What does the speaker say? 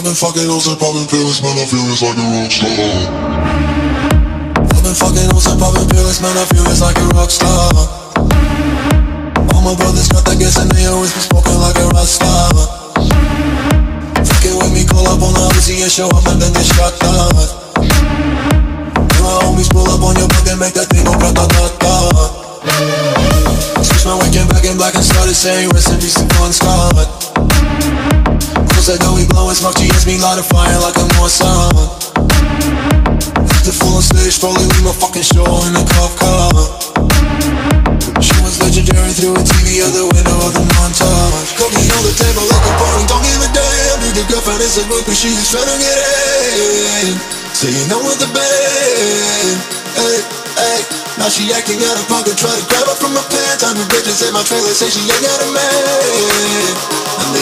I've been fucking hoes and popping pills, man, I feel it's like a rock star. I've been fucking hoes and popping pills, man, I feel it's like a rock star. All my brothers got that gas and they always be smoking like a rock star. Fucking with me, call up on the Uzi and show up and then get shot down. My homies pull up on your block and make that thing go grata-ta-ta. Switch my waking back in black and started saying rest in peace to Bon Scott. Close that door, we blowin' smoke, GS me light a fire like a Mossad. The full on stage, probably leave my fucking show in a cop car. She was legendary through a TV out the window of the montage. Cooking on the table like a party, don't give a damn. Dude, the girlfriend is a groupie, she just tryna get in. Saying no with the band, hey, hey. Now she acting out of pocket, try to grab her from my pants. I'm the bitches in my trailer, say she ain't got a man.